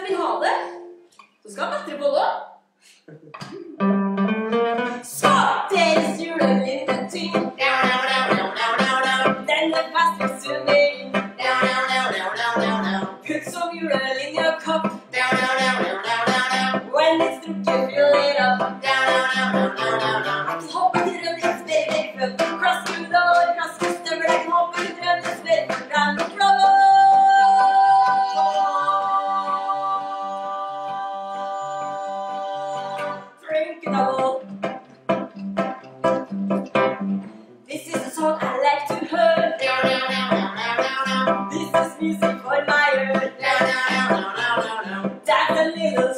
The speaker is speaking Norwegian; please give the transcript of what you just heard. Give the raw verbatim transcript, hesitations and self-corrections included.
vil ha det, så skal han etter på det. Skap deres julelindetyn. Denne festen sunner inn. Putt som julelinjekopp. When it's drukket, fill it up. Jeg kan hoppe til rømmes bedre før. Klask ut og klask ut støvel. Jeg kan hoppe til rømmes bedre før. Brand og blå. Drink it all. This is a song I like to hear. This is music for my ear. That's a little